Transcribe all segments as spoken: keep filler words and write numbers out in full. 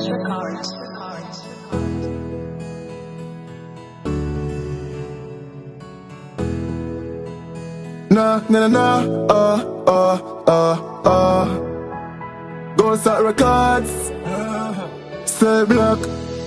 Nah, nah, nah, nah, uh, uh, uh, uh. Ghost at records, say Blak.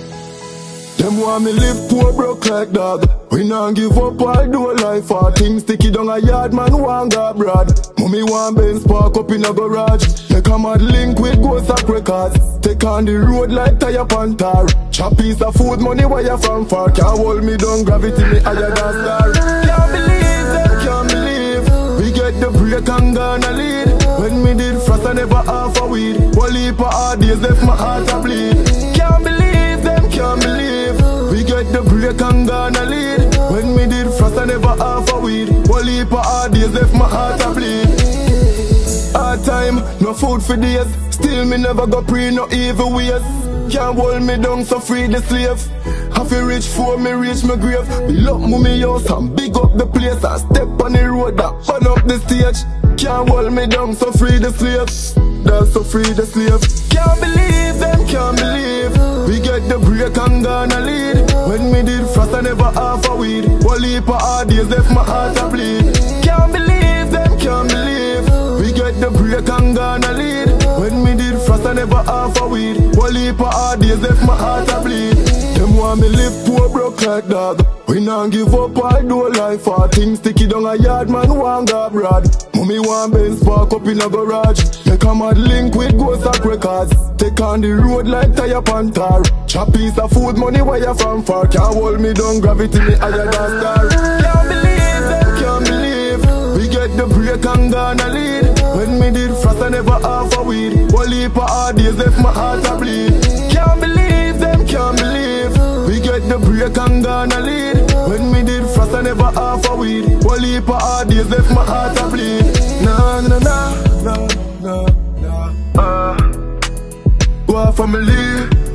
Them want me live poor broke like dog. We not give up, I do life for things sticky down a yard, man want go abroad. Mommy want Benz park up in a garage. Make a mad link with Ghost at records. Take on the road like tire pantar. Chop piece of food, money where you from far. Can't hold me down, gravity me higher than star. Can't believe them, can't believe we get the break and gonna lead. When me did frost I never half a weed. One leap of hard days left my heart a bleed. Can't believe them, can't believe we get the break and gonna lead. When me did frost I never half a weed. One leap of hard days left my heart a bleed. Hard time, no food for days. Still me never go pre no evil ways. Can't hold me down so free the slave. Have to reach for me reach my grave. Build up mummy house and big up the place. I step on the road that burn up the stage. Can't hold me down so free the slave. That's so free the slave. Can't believe them, can't believe we get the break and gonna lead. When me did frost I never half a weed. One leap of hard days left my heart a bleed. Can't believe them, can't believe we get the break and gonna lead. When me did frost I never half a weed. One leap of hard days left my heart a bleed. Them want me live poor broke like dog. We not give up, I do life for things sticky down a yard, man want go abroad. Mommy want Benz park up in a garage. Make a mad link with Ghost at records. Take on the road like tire pantar. Chop piece of food, money where you from far. Can't hold me down, gravity me higher than star. Can't believe them, can't believe we get the break and gonna lead. When me did frost I never half a weed. One leap of hard days left my heart a bleed. Can't believe them, can't believe we get the break and gonna lead. When me did frost I never half a weed. One leap of hard days left my heart a bleed. Nah, nah, nah, nah, nah, nah. Uh, Go family.